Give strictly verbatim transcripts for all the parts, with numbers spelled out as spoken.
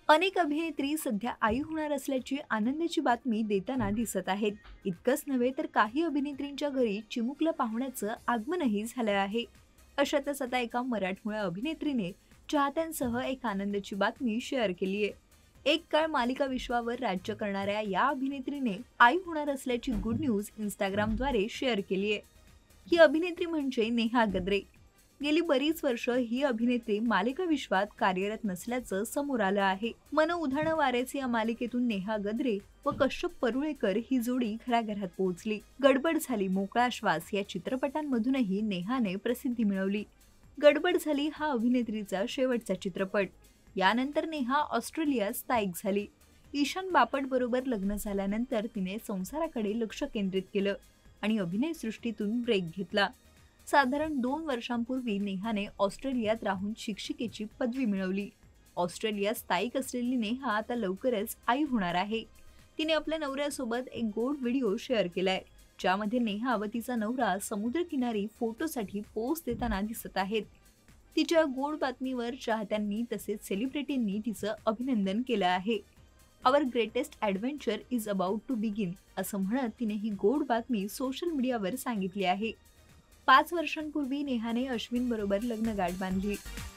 अनेक अभिनेत्री सध्या आई होणार असल्याची आनंदाची बातमी देताना दिसत आहेत. इतकंच नव्हे तर काही अभिनेत्रींच्या घरी चिमुकलं पाहुण्याचं आगमनही झालं आहे. अशातच आता एका मराठमोळ्या अभिनेत्रीने चाहत्यांसह एक आनंदाची बातमी शेअर केली आहे. एक काळ मालिका विश्वावर राज्य करणाऱ्या या अभिनेत्रीने आई होणार असल्याची गुड न्यूज इंस्टाग्रामद्वारे शेअर केली आहे. ही अभिनेत्री म्हणजे नेहा गद्रे. गेली बरीच वर्ष ही अभिनेत्री मालिका विश्वात कार्यरत नसल्याचं समोर आलं आहे. मन उधाणं वाऱ्याचे या मालिकेतून नेहा गद्रे व कश्यप परुळेकर ही जोडी घराघरात पोहोचली. गडबड झाली मोकळा श्वास या चित्रपटांमधूनही नेहाने प्रसिद्धी मिळवली. गडबड झाली हा अभिनेत्रीचा शेवटचा चित्रपट. यानंतर नेहा ऑस्ट्रेलियात स्थायिक झाली. ईशान बापट बरोबर लग्न झाल्यानंतर तिने संसाराकडे लक्ष केंद्रित केलं आणि अभिनय सृष्टीतून ब्रेक घेतला. साधारण दोन वर्षांपूर्वी नेहाने ऑस्ट्रेलियात राहून शिक्षिकेची पदवी मिळवली. ऑस्ट्रेलियात स्थायिक असलेली नेहा आता लवकरच आई होणार आहे. तिने आपल्या नवऱ्यासोबत एक गोड व्हिडिओ शेअर केलाय, ज्यामध्ये नेहा व तिचा नवरा समुद्रकिनारी फोटोसाठी पोज देताना दिसत आहेत. तिच्या गोड बातमीवर चाहत्यांनी तसेच सेलिब्रिटींनी तिचं अभिनंदन केलं आहे. Our greatest adventure is about to begin असं म्हणत तिने ही गोड बातमी सोशल मीडियावर सांगितली आहे. पाच वर्षांपूर्वी नेहाने अश्विन बरोबर लग्नगाठ बांधली.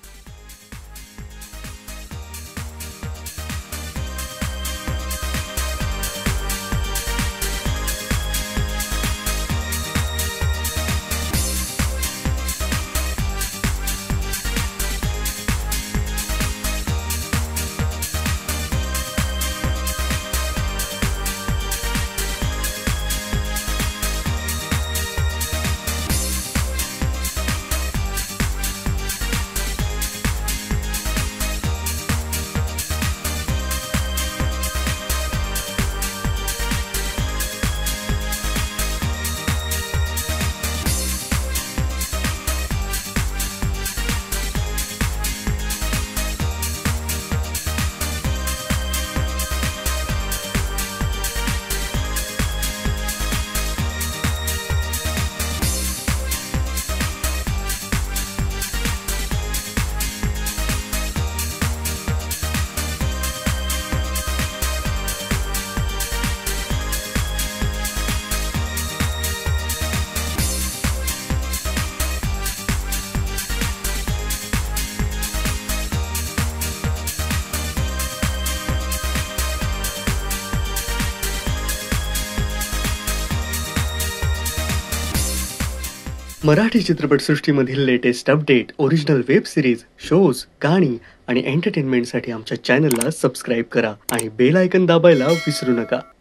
मराठी चित्रपटसृष्टीमधील latest update, original web series, shows, गाणी आणि एंटरटेनमेंटसाठी आमच्या चॅनलला सबस्क्राईब करा आणि बेल आयकॉन दाबायला विसरू नका.